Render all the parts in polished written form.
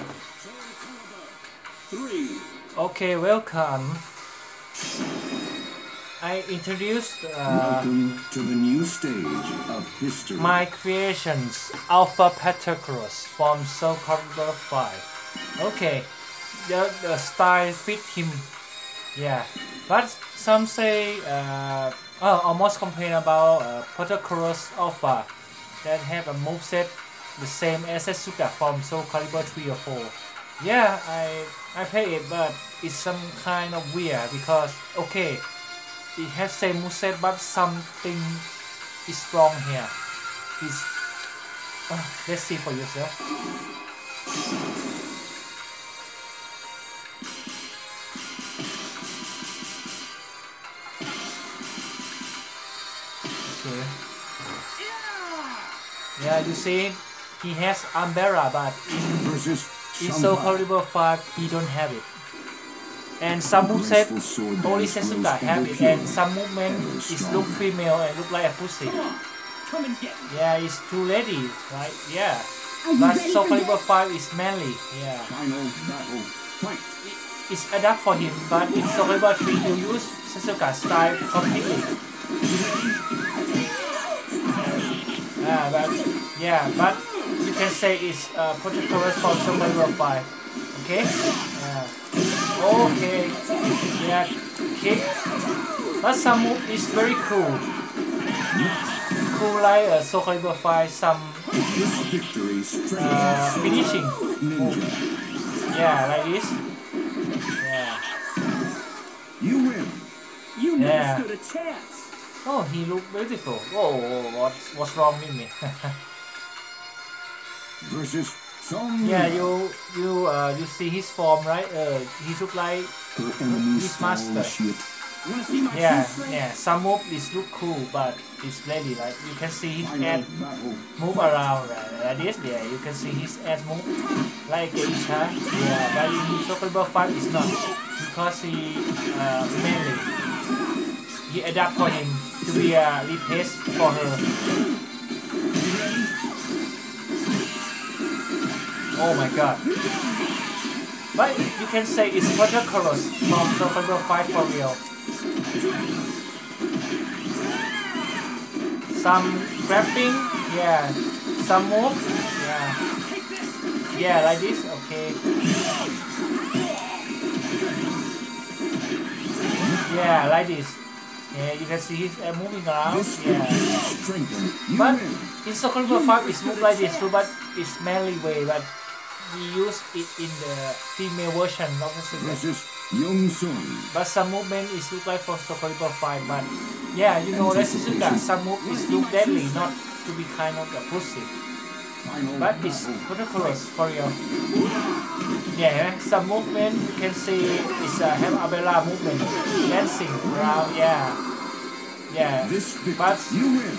Okay, welcome. I introduced Welcome to the new stage of history. my creations, Alpha Patercross from Soul Calibur 5. Okay, the style fit him. Yeah, but some say almost complain about Patercross Alpha that have a moveset the same as Setsuka from Soul Calibur 3 or 4. Yeah, I play it, but it's some kind of weird because okay, it has same moveset, but something is wrong here. It's let's see for yourself. Okay. Yeah, you see, he has umbrella, but in Soul Calibur 5 he don't have it. And some moveset only Setsuka have it, and some movement is look female and look like a pussy. Come and get me. Yeah, it's too lady, right? Yeah. But Soul Calibur 5 is manly. Yeah. Final battle. Fight. It's adapt for him, but in Soul Calibur 3 you use Setsuka style completely. But you can say it's Patercross from Soul Calibur 5. Okay? Okay. Yeah. Kick. But some move is very cool. Cool like Soul Calibur 5, some finishing move. Yeah, like this. Yeah. You win. You never Yeah. stood a chance. Oh, he look beautiful. Oh, what's wrong with me? Versus Song. Yeah, you see his form, right? He look like Her enemies his master. shit. Wanna see my Yeah, true strength? yeah. Some move is look cool, but it's lady. Like you can see his Final head battle. move around like this. Yeah, you can see his head move like Geisha. Yeah, but in Soul Calibur 5 it's not because he mainly he adapt for him to be a replace for her. Oh my god. But you can say it's Patercross from Soul Calibur 5 for real. Some grabbing, yeah. Some move, yeah. Yeah, like this, okay. Yeah, like this. Yeah, you can see he's moving around, This yeah. strengthen. You But win. in Soul Calibur 5 it's moved like this too, but it's manly way, but we use it in the female version of the Setsuka. Versus Young Sun. But some movement is look like from Soul Calibur 5, but yeah, you know that Setsuka, some move is look deadly, not to be kind of a pussy. Final But it's battle. Patercross for real. Yeah, some movement you can see is have umbrella movement, dancing around, yeah. Yeah, This victory. but You win.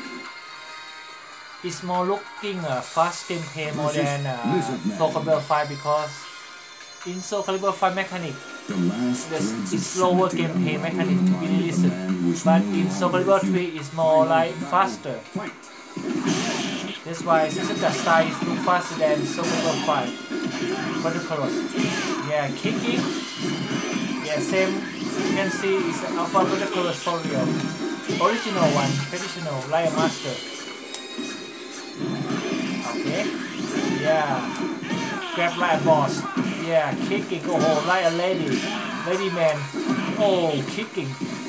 it's more looking fast gameplay more than Lizard Man. Soul Calibur 5 because in Soul Calibur 5 mechanic, The last There's threads it's of slower sanity gameplay unravel mechanic the to mind be of released, the man was but no in Soul longer Calibur human. 3 is more like Final faster. battle. Fight. That's why Setsuka style is look faster than Soul Calibur 5. Patercross. Yeah, kicking. Yeah, same. You can see it's Alpha Patercross for real. Original one, traditional, like a master. Okay. Yeah. Grab like a boss. Yeah, kicking. Oh, like a lady. Lady man. Oh, kicking.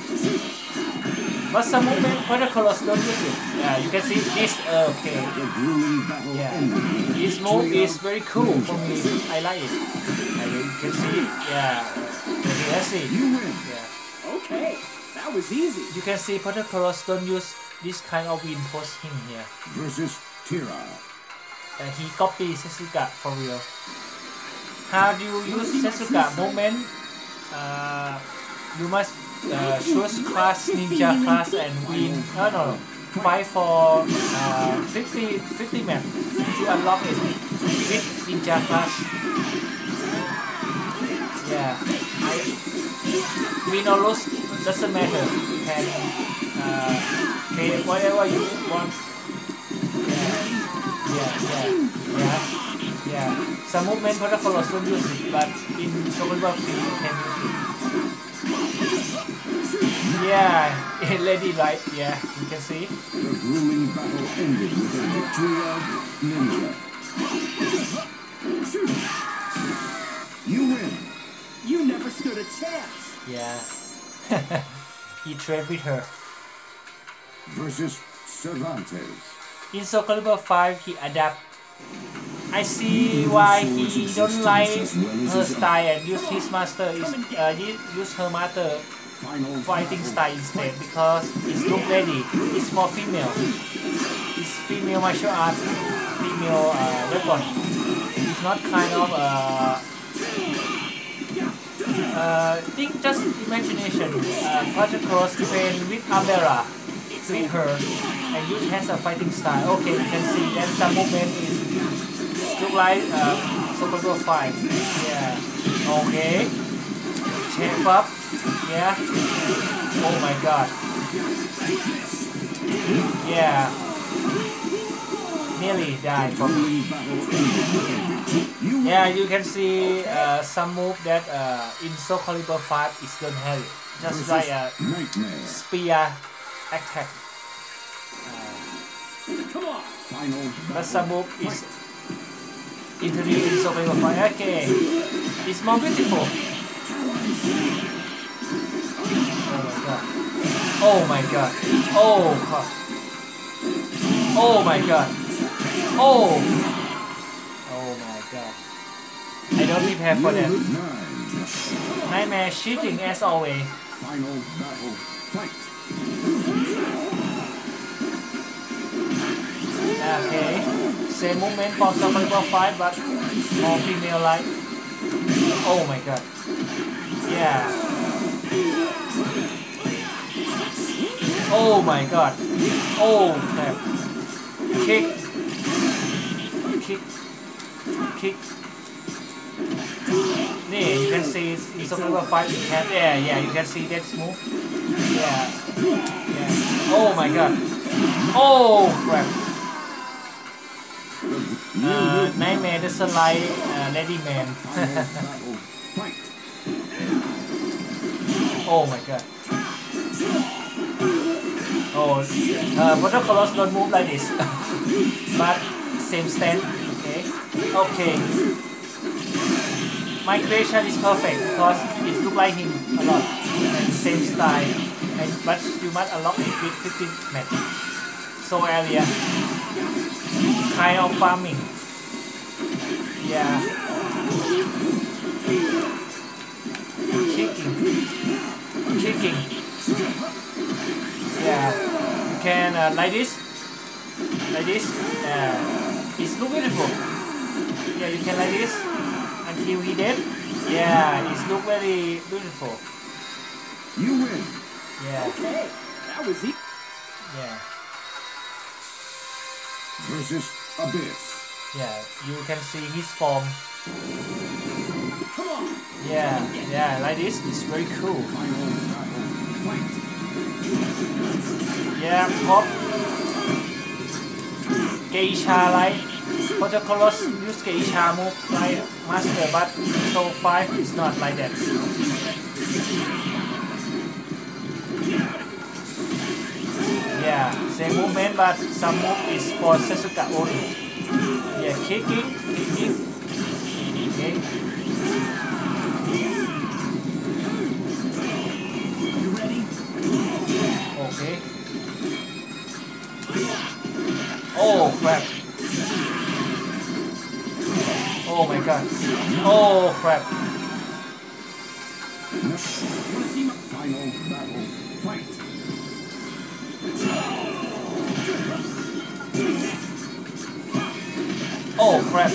But some movement, Patercross don't use it. Yeah, you can see this. Okay. The grueling battle Yeah. ended with the This move victory is of very cool for me. Ninja. I like it. You can see it. Yeah. Okay, let's see. You win. Yeah. Okay, that was easy. You can see Patercross don't use this kind of wind post him here. Versus Tira. He copies Setsuka for real. How do you use Setsuka movement? You must choose class, ninja class, and win. No. Fight for 50 map to unlock it with ninja class. Yeah, win or lose doesn't matter. You can pay whatever you want. Yeah. Yeah, some movement protocols don't use it, but in Soul Calibur 3 you can use it. Yeah, lady right, yeah, you can see. The grueling battle ended with the victory of Ninja. You win. You never stood a chance. Yeah. He trained with her. Versus Cervantes. In Soul Calibur 5, he adapt. I see why he don't like her style and use his master use her master Final fighting battle. style instead because it's look ready. It's for female. It's female martial art, female weapon. It's not kind of think just imagination. Cross train with Abera with her and use has a fighting style. Okay, you can see that some movement is look like Soul Calibur 5. Yeah. Okay. Shape up. Yeah. Oh my god. Yeah. Nearly died from. Grueling battle ended with a victory. You win. Yeah, you can see some move that in Soul Calibur 5 is don't have it. Just Versus like a Nightmare. spear attack. Come on. Final But battle. some move is introduced in Soul Calibur 5. Okay. It's more beautiful. Oh my god. Oh my god. Oh my god. Oh. Oh my god. I don't prepare for that. Unit 9. Nightmare cheating as always. Final battle. Fight. Okay. Same movement from Soul Calibur 5 but more female like. Oh my god. Yeah. Oh my god. Oh crap. Kick. Kick. Kick. Yeah, you can see in Soul Calibur 5 you can, yeah, you can see that move. Yeah. Yeah. Oh my god. Oh crap. Nightmare doesn't like Lady Man. Final battle. Fight. Oh my god. Oh, protocols don't move like this. But same stand. Okay. Okay. My creation is perfect because it looks like him a lot and same style. But you must unlock it with 50 match. So area. Kind of farming. Yeah. Kicking. Yeah. You can like this. It's look beautiful. Yeah, you can like this until he dead. Yeah, it's look very beautiful. You win. Yeah. Okay. That was easy. Yeah. Versus Abyss. Yeah. You can see his form. Come on. Yeah. Like this. It's very cool. Final battle. Fight. Yeah, pop. Geisha like protocols use Geisha move like master, but Soul 5 is not like that. Yeah, same movement, but some move is for Setsuka only. Yeah, kicking. Okay. You ready? Okay. Oh crap. Oh my god. Oh crap. Wanna see my Final battle. Fight. Oh crap.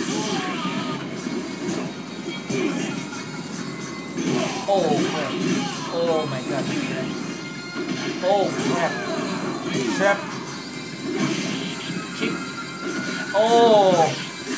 Oh crap. Oh my god. Oh crap. Trap. Kick. Oh.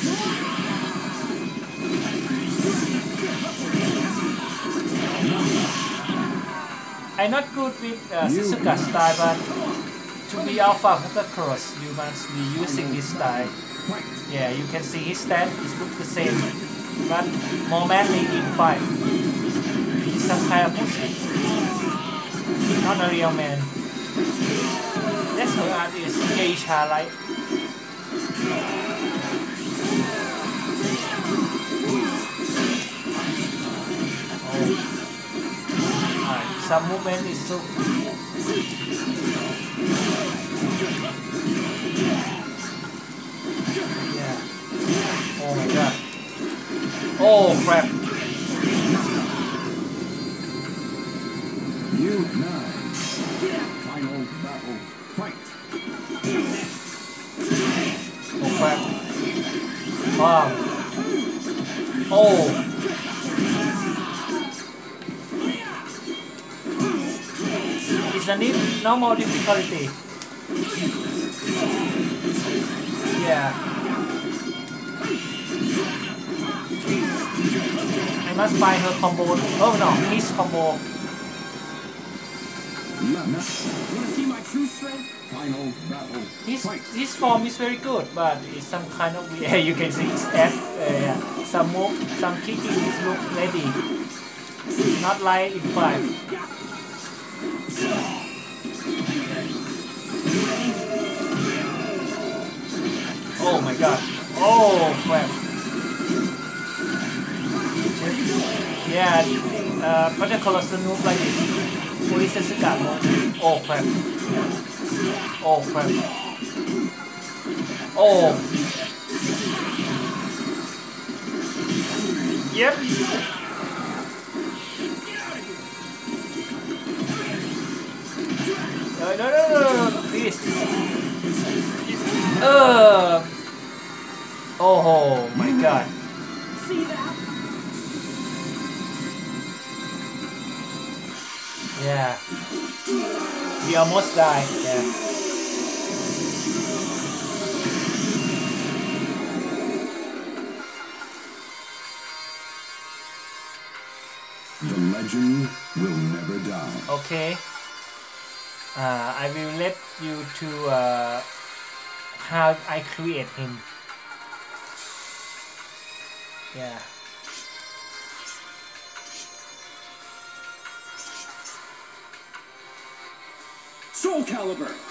I'm not good with Setsuka style, but to be Alpha Cross, you must be using this style. Fight. Yeah, you can see his stance is look the same, but more manly in 5. He's some kind of pussy. Not a real man. That's her art is geisha like. Some movement is so yeah. Oh my god. Oh crap. Unit 9. Final battle. Fight. Oh crap. Wow. Oh. It's a normal difficulty. Yeah. I must find her combo. Oh no, his combo. Want to see my true strength? Final battle. His form is very good, but it's some kind of weird. You can see his F. Yeah. Some move, some kicking is look ready. Not like in 5. Oh my god. Oh crap. Yeah, but the colossal move like this. Police Sasuke move. Oh crap. Oh crap. Oh. Yep. No, please. Oh my god. See that? Yeah. We almost died. Yeah. The legend will never die. Okay. I will let you to how I create him. Yeah. Soul Calibur.